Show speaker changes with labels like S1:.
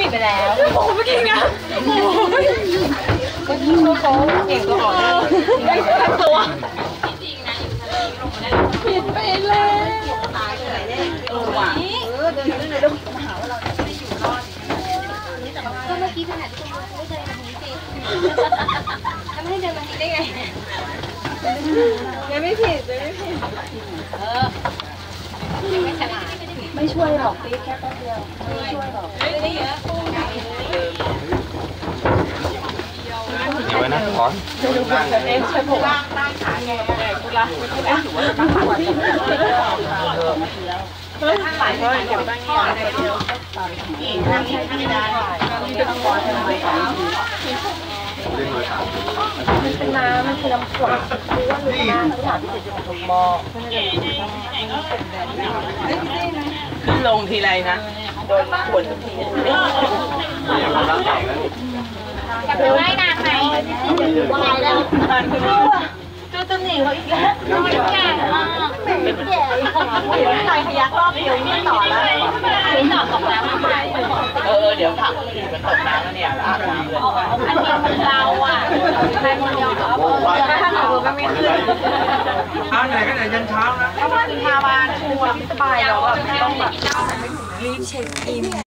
S1: ไปแล้วโอ้ไม่กินนะโอ้ยก็ยิ่งเขาเก่งตัวอ่อนไม่ใช่ตัวผิดไปเลยตายเลยว่ะเดินเรื่องมาหาว่าเราจะไม่อยู่รอดก็เมื่อกี้ขนาดที่คุณไม่เดินมานี้สิถ้าไม่เดินมานี้ได้ไงยังไม่ผิดไม่ช่วยหรอกตีแค่แป๊บเดียวไม่ช่วยหรอกไม่ได้เยอะ
S2: เดี๋ยวไว้นะขอ
S1: ช่วยผมตั้งขาแกกูละตั้งขาแกทั้งหลายก็เก็บบ้างเนี่ยเดียวนี่ทำนี่ไม่ได้เป็นก้อนมันเป็นน้ำมันคือน้ำกรดรู้ว่ารู้น้ำสถานที่จะถูกมอง
S3: ขึ้นลงทีไรนะโดนขวนทุกที
S1: กับเธอได้นานไหมวายแล้วจูจะหนีเขาอีกแล้วไม่แก่ไม่แก่ใครพยักรอบเดียวนี่ต่อแล้วไม่ต่อตกน้ำไม่
S3: เดี๋ยวผักมันตกน้ำแล้วเนี่ยอาบน้ำเลย
S1: อันนี้มันเราอ่ะใครคนเดียวเขาถ้าทำหนูก็ไม่ขึ้น
S2: เอาไหนก็ไหนยันเช้านะ
S1: ถ้าวันทาบานชัวร์สบายแล้วแบบต้องแบบรีบเช็คอิน